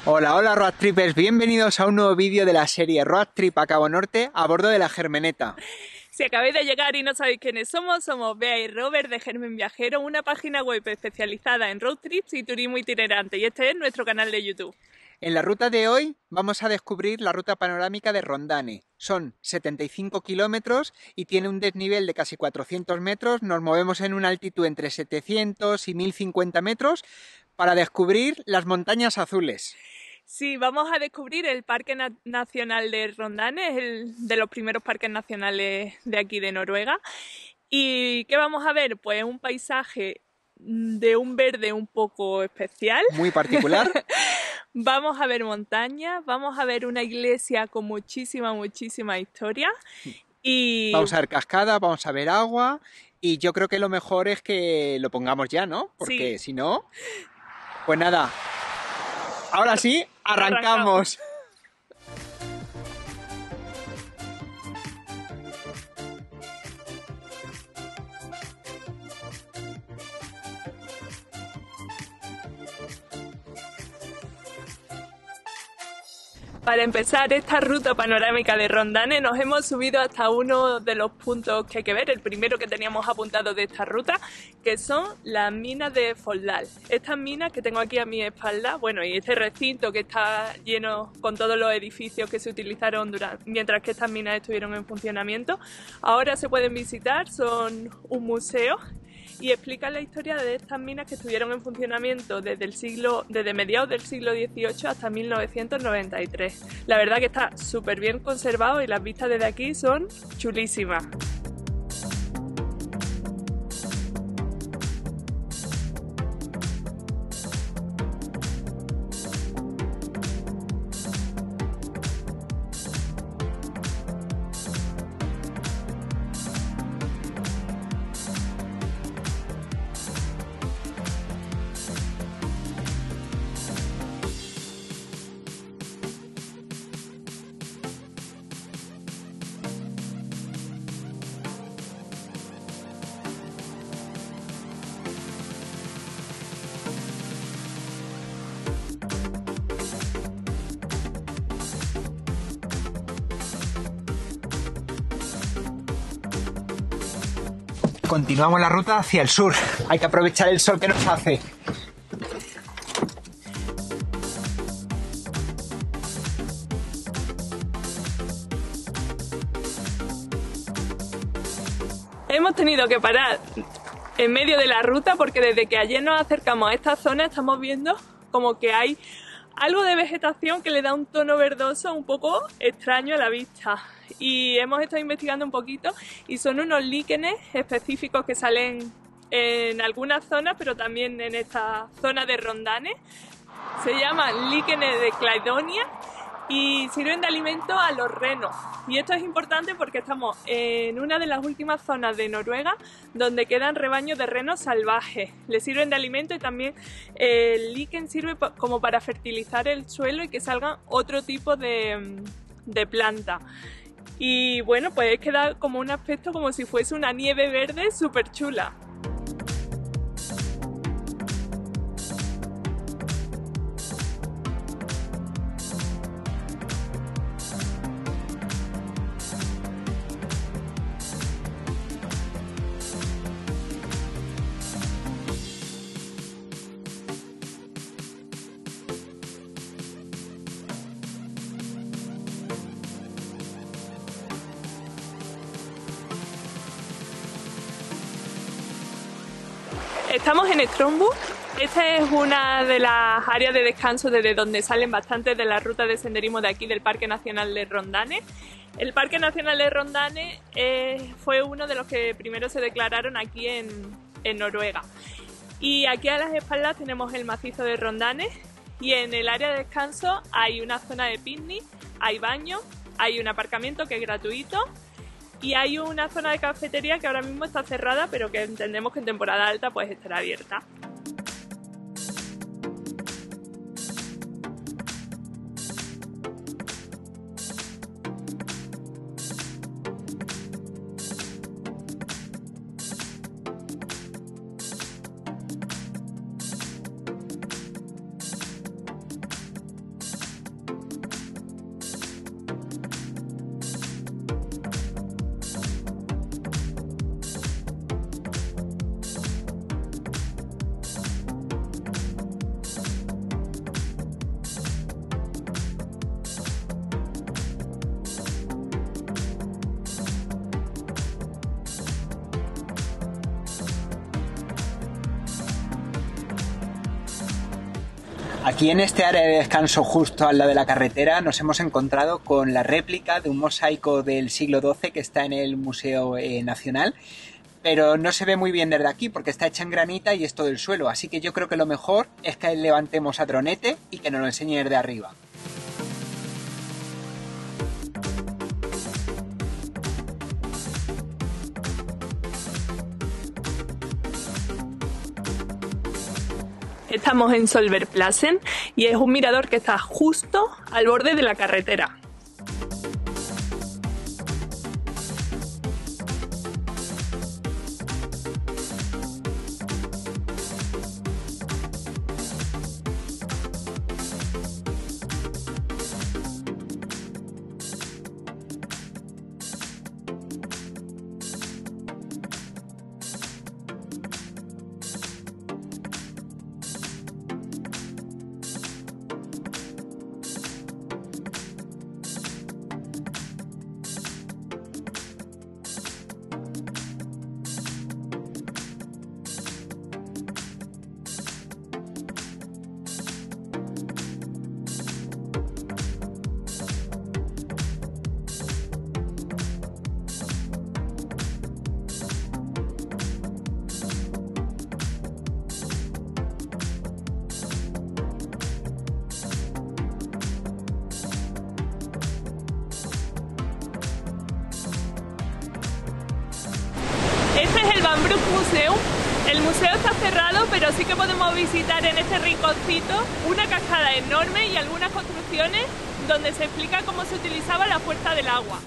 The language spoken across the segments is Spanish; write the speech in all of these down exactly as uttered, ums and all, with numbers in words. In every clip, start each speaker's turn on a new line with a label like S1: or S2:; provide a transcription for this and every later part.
S1: Hola, hola Road Trippers, bienvenidos a un nuevo vídeo de la serie Road Trip a Cabo Norte a bordo de la Germeneta.
S2: Si acabáis de llegar y no sabéis quiénes somos, somos Bea y Robert de Germen Viajero, una página web especializada en road trips y turismo itinerante, y este es nuestro canal de YouTube.
S1: En la ruta de hoy vamos a descubrir la ruta panorámica de Rondane. Son setenta y cinco kilómetros y tiene un desnivel de casi cuatrocientos metros. Nos movemos en una altitud entre setecientos y mil cincuenta metros para descubrir las montañas azules.
S2: Sí, vamos a descubrir el Parque Na- Nacional de Rondane, es el de los primeros parques nacionales de aquí de Noruega. ¿Y qué vamos a ver? Pues un paisaje de un verde un poco especial.
S1: Muy particular.
S2: Vamos a ver montañas, vamos a ver una iglesia con muchísima, muchísima historia. Y
S1: Vamos a ver cascadas, vamos a ver agua y yo creo que lo mejor es que lo pongamos ya, ¿no? Porque
S2: sí.
S1: si no, pues nada. Ahora sí, arrancamos.
S2: Arrancamos. Para empezar esta ruta panorámica de Rondane nos hemos subido hasta uno de los puntos que hay que ver, el primero que teníamos apuntado de esta ruta, que son las minas de Folldal. Estas minas que tengo aquí a mi espalda, bueno, y este recinto que está lleno con todos los edificios que se utilizaron durante, mientras que estas minas estuvieron en funcionamiento, ahora se pueden visitar, son un museo y explican la historia de estas minas que estuvieron en funcionamiento desde el siglo, desde mediados del siglo dieciocho hasta mil novecientos noventa y tres. La verdad que está súper bien conservado y las vistas desde aquí son chulísimas.
S1: Continuamos la ruta hacia el sur. Hay que aprovechar el sol que nos hace.
S2: Hemos tenido que parar en medio de la ruta porque desde que ayer nos acercamos a esta zona estamos viendo como que hay algo de vegetación que le da un tono verdoso un poco extraño a la vista. Y hemos estado investigando un poquito y son unos líquenes específicos que salen en algunas zonas, pero también en esta zona de Rondane. Se llaman líquenes de Cladonia y sirven de alimento a los renos. Y esto es importante porque estamos en una de las últimas zonas de Noruega donde quedan rebaños de renos salvajes. Les sirven de alimento y también el líquen sirve como para fertilizar el suelo y que salgan otro tipo de, de planta. Y bueno, pues queda como un aspecto como si fuese una nieve verde súper chula. Estamos en Strombo. Esta es una de las áreas de descanso desde donde salen bastantes de las rutas de senderismo de aquí del Parque Nacional de Rondane. El Parque Nacional de Rondane eh, fue uno de los que primero se declararon aquí en, en Noruega. Y aquí a las espaldas tenemos el macizo de Rondane y en el área de descanso hay una zona de picnic, hay baño, hay un aparcamiento que es gratuito. Y hay una zona de cafetería que ahora mismo está cerrada, pero que entendemos que en temporada alta pues estará abierta.
S1: Aquí en este área de descanso justo al lado de la carretera nos hemos encontrado con la réplica de un mosaico del siglo doce que está en el Museo eh, Nacional, pero no se ve muy bien desde aquí porque está hecha en granita y es todo el suelo, así que yo creo que lo mejor es que levantemos a dronete y que nos lo enseñe desde arriba.
S2: Estamos en Solbergplätzen y es un mirador que está justo al borde de la carretera. Este es el Van Broek Museum. El museo está cerrado, pero sí que podemos visitar en este rinconcito una cascada enorme y algunas construcciones donde se explica cómo se utilizaba la fuerza del agua.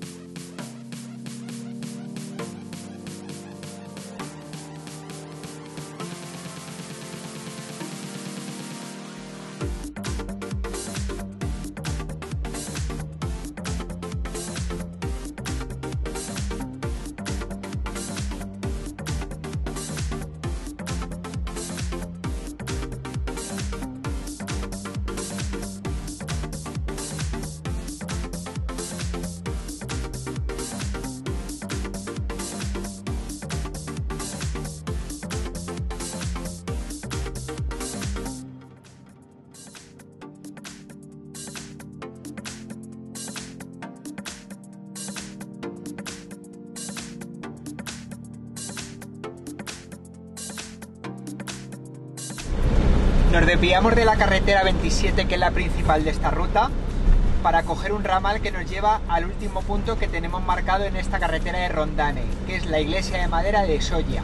S1: Nos desviamos de la carretera veintisiete, que es la principal de esta ruta, para coger un ramal que nos lleva al último punto que tenemos marcado en esta carretera de Rondane, que es la iglesia de madera de Solla.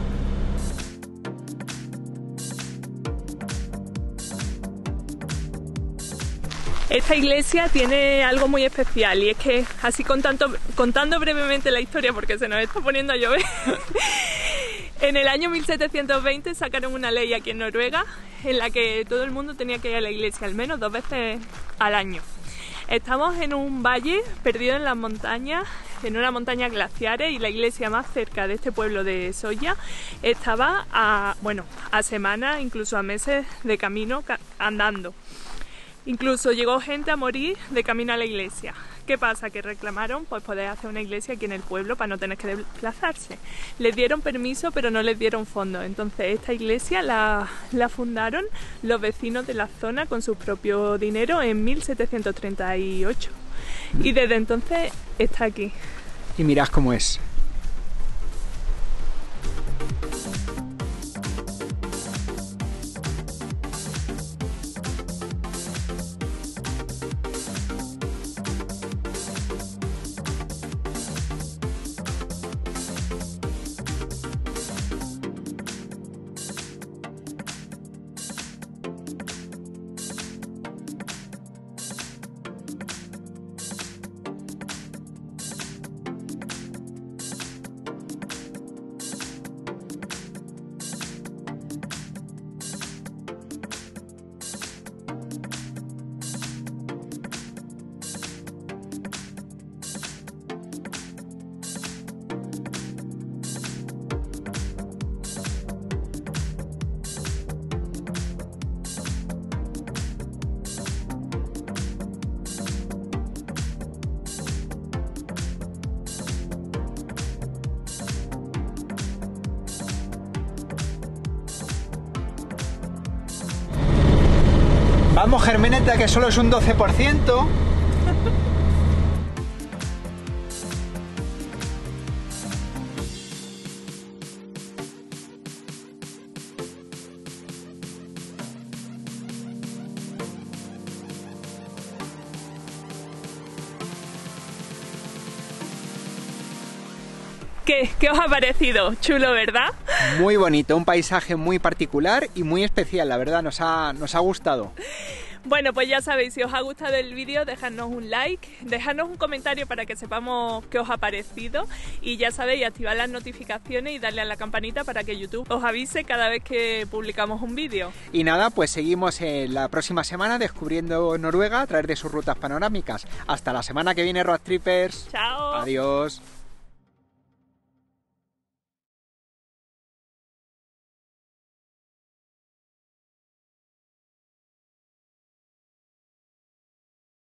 S2: Esta iglesia tiene algo muy especial y es que, así contando, contando brevemente la historia porque se nos está poniendo a llover, en el año mil setecientos veinte sacaron una ley aquí en Noruega en la que todo el mundo tenía que ir a la iglesia al menos dos veces al año. Estamos en un valle perdido en las montañas, en una montaña glaciares, y la iglesia más cerca de este pueblo de Solla estaba a, bueno, a semanas, incluso a meses de camino andando. Incluso llegó gente a morir de camino a la iglesia. ¿Qué pasa? Que reclamaron pues poder hacer una iglesia aquí en el pueblo para no tener que desplazarse. Les dieron permiso, pero no les dieron fondos. Entonces esta iglesia la, la fundaron los vecinos de la zona con su propio dinero en mil setecientos treinta y ocho. Y desde entonces está aquí.
S1: Y mirad cómo es. Vamos, Germeneta, que solo es un doce por ciento.
S2: ¿Qué? ¿Qué os ha parecido? Chulo, ¿verdad?
S1: Muy bonito, un paisaje muy particular y muy especial, la verdad, nos ha, nos ha gustado.
S2: Bueno, pues ya sabéis, si os ha gustado el vídeo, dejadnos un like, dejadnos un comentario para que sepamos qué os ha parecido y ya sabéis, activad las notificaciones y darle a la campanita para que YouTube os avise cada vez que publicamos un vídeo.
S1: Y nada, pues seguimos en la próxima semana descubriendo Noruega a través de sus rutas panorámicas. Hasta la semana que viene, road trippers.
S2: ¡Chao!
S1: Adiós.